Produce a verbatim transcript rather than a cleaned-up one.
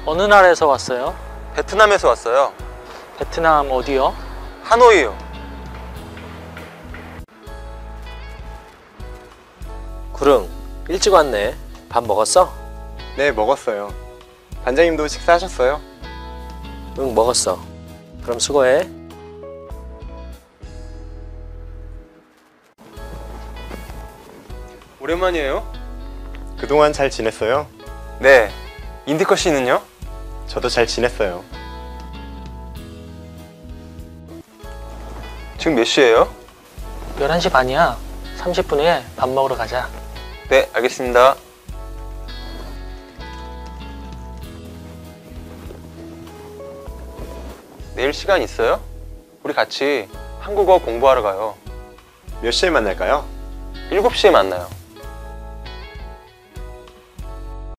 어느 나라에서 왔어요? 베트남에서 왔어요. 베트남 어디요? 하노이요. 구릉, 일찍 왔네. 밥 먹었어? 네, 먹었어요. 반장님도 식사하셨어요? 응, 먹었어. 그럼 수고해. 오랜만이에요? 그동안 잘 지냈어요? 네. 인디커 씨는요? 저도 잘 지냈어요. 지금 몇 시예요? 열한 시 반이야. 삼십 분 후에 밥 먹으러 가자. 네, 알겠습니다. 내일 시간 있어요? 우리 같이 한국어 공부하러 가요. 몇 시에 만날까요? 일곱 시에 만나요.